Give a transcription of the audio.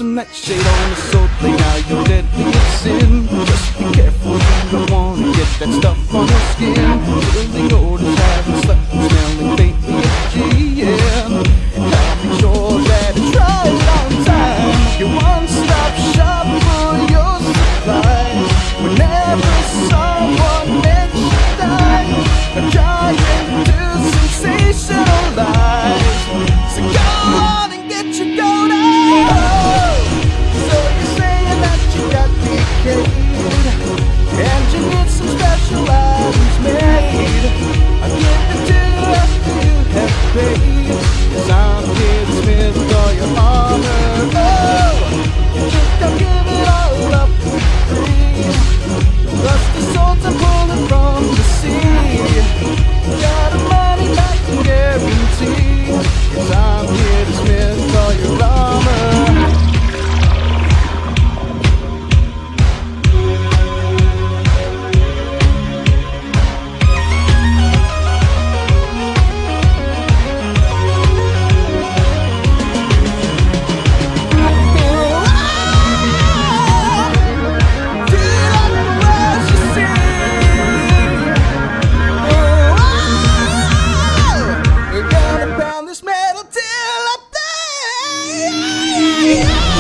some nightshade on the soul thing. Now you're deadly in sin. Just be careful, you don't wanna get that stuff on your skin. Feeling old as having slept, smelling faintly, yeah. Now make sure that it's right on time. Your one-stop shop for your supplies. Whenever someone mentions time, trying to do sensational lies. So go on and get your goat out. So you're saying that you got decayed, and you need some special items made. I'll give it to you after you have paid. 'Cause I'm here to smith all your armor. Oh, you just don't give it all up for free. Plus the swords I'm pulling from the sea. Got a money back guarantee. 'Cause I'm here to smith all your armor. We're gonna pound this metal till up there.